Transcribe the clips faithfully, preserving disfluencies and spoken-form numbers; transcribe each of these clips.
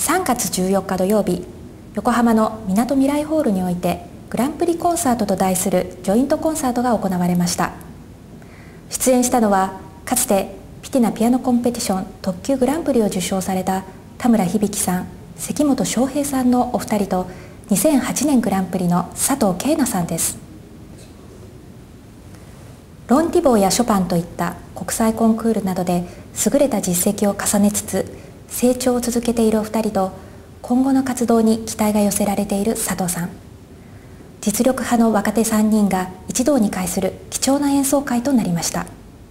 さんがつじゅうよっか土曜日、横浜のみなとみらいホールにおいてグランプリコンサートと題するジョイントコンサートが行われました。出演したのは、かつてピティナピアノコンペティション特級グランプリを受賞された田村響さん、関本翔平さんのお二人と、にせんはちねんグランプリの佐藤慶奈さんです。ロン・ティボーやショパンといった国際コンクールなどで優れた実績を重ねつつ成長を続けているお二人と、今後の活動に期待が寄せられている佐藤さん。実力派の若手さんにんが一堂に会する貴重な演奏会となりました。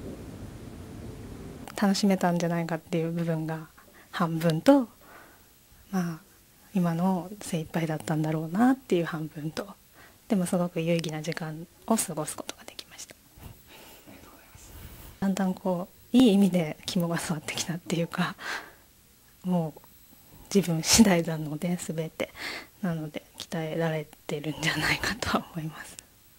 楽しめたんじゃないかっていう部分が半分と、まあ今の精一杯だったんだろうなっていう半分と、でもすごく有意義な時間を過ごすことができました。だんだんこういい意味で肝が据わってきたっていうか、もう自分次第なので全てなので鍛えられてるんじゃないかとは思います。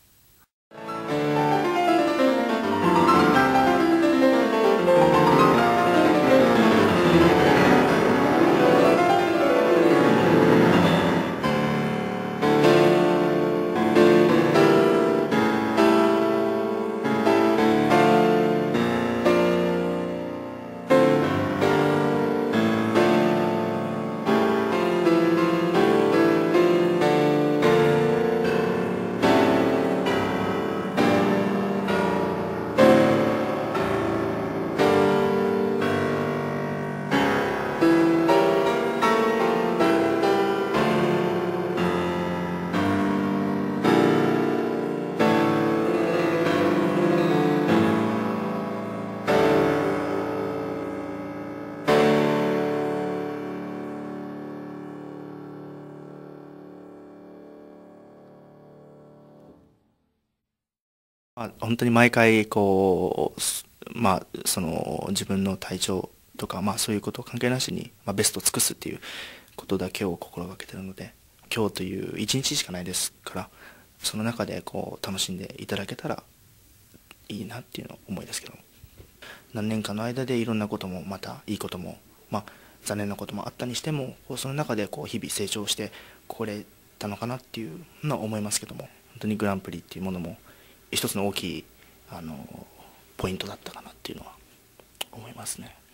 まあ、本当に毎回こう、まあ、その自分の体調とか、まあ、そういうことを関係なしに、まあ、ベストを尽くすっていうことだけを心がけてるので、今日という一日しかないですから、その中でこう楽しんでいただけたらいいなっていうの思いですけども、何年かの間でいろんなこともまたいいことも、まあ、残念なこともあったにしても、こうその中でこう日々成長してこれたのかなっていうのは思いますけども、本当にグランプリっていうものも一つの大きいあのポイントだったかなっていうのは思いますね。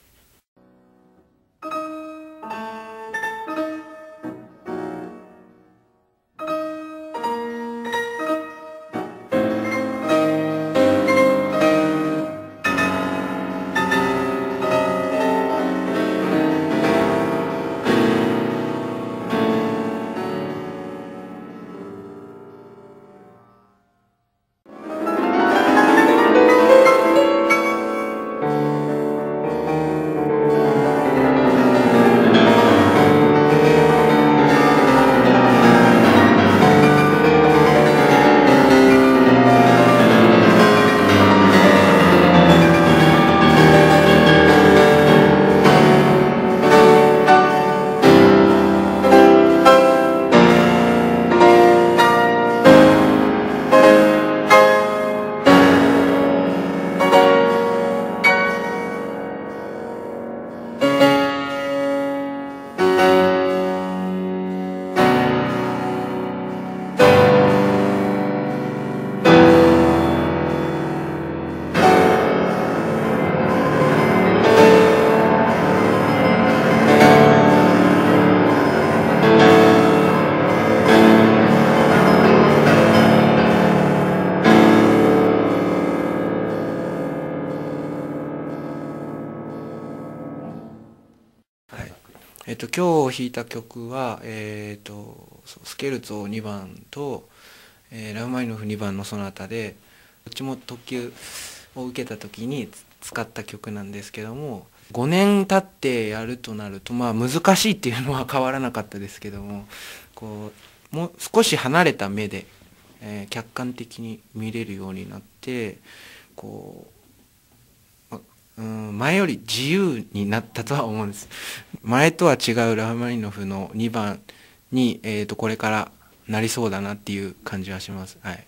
えっと、今日弾いた曲は、えー、とスケルツォにばんと、えー、ラウマニノフにばんのソナタで、どっちも特級を受けた時に使った曲なんですけども、ごねん経ってやるとなると、まあ、難しいっていうのは変わらなかったですけども、こうもう少し離れた目で、えー、客観的に見れるようになって、こううん前より自由になったとは思うんです。前とは違うラフマニノフのにばんに、えー、とこれからなりそうだなっていう感じはします。はい。